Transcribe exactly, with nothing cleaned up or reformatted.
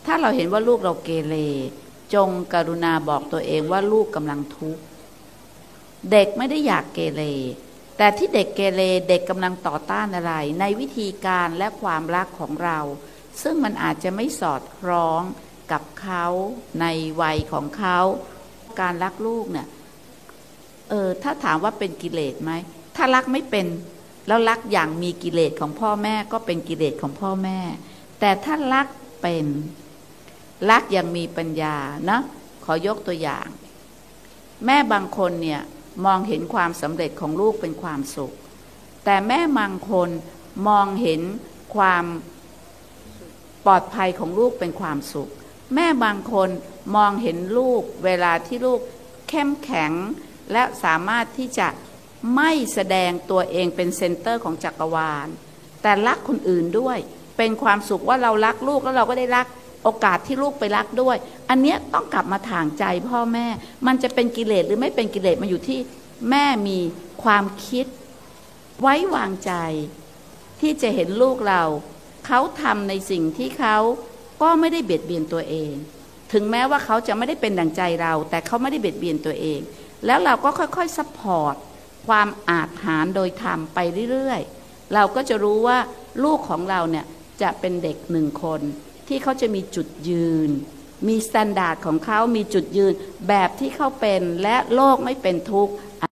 ถ้าเราเห็นว่าลูกเราเกเรจงกรุณาบอกตัวเองว่าลูกกำลังทุกข์เด็กไม่ได้อยากเกเรแต่ที่เด็กเกเรเด็กกำลังต่อต้านอะไรในวิธีการและความรักของเราซึ่งมันอาจจะไม่สอดคล้องกับเขาในวัยของเขาการรักลูกเนี่ยเออถ้าถามว่าเป็นกิเลสไหมถ้ารักไม่เป็นแล้วรักอย่างมีกิเลสของพ่อแม่ก็เป็นกิเลสของพ่อแม่แต่ถ้ารักเป็นรักอย่างมีปัญญานะขอยกตัวอย่างแม่บางคนเนี่ยมองเห็นความสำเร็จของลูกเป็นความสุขแต่แม่บางคนมองเห็นความปลอดภัยของลูกเป็นความสุขแม่บางคนมองเห็นลูกเวลาที่ลูกเข้มแข็งและสามารถที่จะไม่แสดงตัวเองเป็นเซนเตอร์ของจักรวาลแต่รักคนอื่นด้วยเป็นความสุขว่าเรารักลูกแล้วเราก็ได้รักโอกาสที่ลูกไปรักด้วยอันเนี้ยต้องกลับมาถางใจพ่อแม่มันจะเป็นกิเลสหรือไม่เป็นกิเลสมาอยู่ที่แม่มีความคิดไว้วางใจที่จะเห็นลูกเราเขาทำในสิ่งที่เขาก็ไม่ได้เบียดเบียนตัวเองถึงแม้ว่าเขาจะไม่ได้เป็นดั่งใจเราแต่เขาไม่ได้เบียดเบียนตัวเองแล้วเราก็ค่อยๆซัพพอร์ตความอาจหารโดยธรรมไปเรื่อยๆเราก็จะรู้ว่าลูกของเราเนี่ยจะเป็นเด็กหนึ่งคนที่เขาจะมีจุดยืนมีมาตรฐานของเขามีจุดยืนแบบที่เขาเป็นและโลกไม่เป็นทุกข์